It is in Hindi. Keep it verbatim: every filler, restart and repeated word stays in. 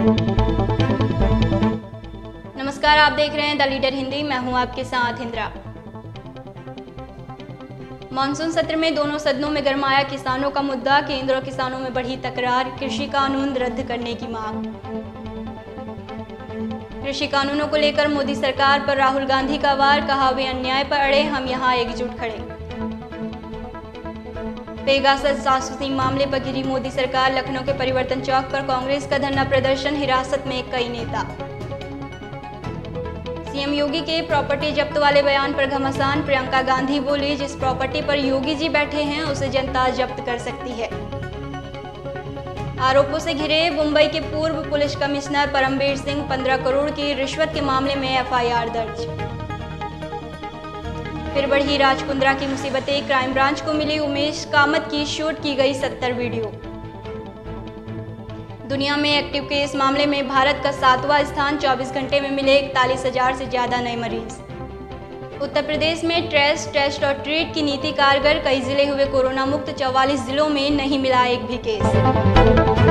नमस्कार, आप देख रहे हैं द लीडर हिंदी। मैं हूं आपके साथ इंदिरा। मानसून सत्र में दोनों सदनों में गरमाया किसानों का मुद्दा। केंद्र और किसानों में बढ़ी तकरार। कृषि कानून रद्द करने की मांग। कृषि कानूनों को लेकर मोदी सरकार पर राहुल गांधी का वार। कहा, वे अन्याय पर अड़े, हम यहां एकजुट खड़े। पेगासस जासूसी मामले पर घिरी मोदी सरकार। लखनऊ के परिवर्तन चौक पर कांग्रेस का धरना प्रदर्शन। हिरासत में कई नेता। सीएम योगी के प्रॉपर्टी जब्त वाले बयान पर घमासान। प्रियंका गांधी बोली, जिस प्रॉपर्टी पर योगी जी बैठे हैं उसे जनता जब्त कर सकती है। आरोपों से घिरे मुंबई के पूर्व पुलिस कमिश्नर परमवीर सिंह। पंद्रह करोड़ की रिश्वत के मामले में एफआईआर दर्ज। फिर बढ़ी राज कुंद्रा की मुसीबतें। क्राइम ब्रांच को मिली उमेश कामत की शूट की गई सत्तर वीडियो। दुनिया में एक्टिव केस मामले में भारत का सातवां स्थान। चौबीस घंटे में मिले इकतालीस हजार से ज्यादा नए मरीज। उत्तर प्रदेश में ट्रेस, टेस्ट और ट्रीट की नीति कारगर। कई जिले हुए कोरोना मुक्त। चौवालीस जिलों में नहीं मिला एक भी केस।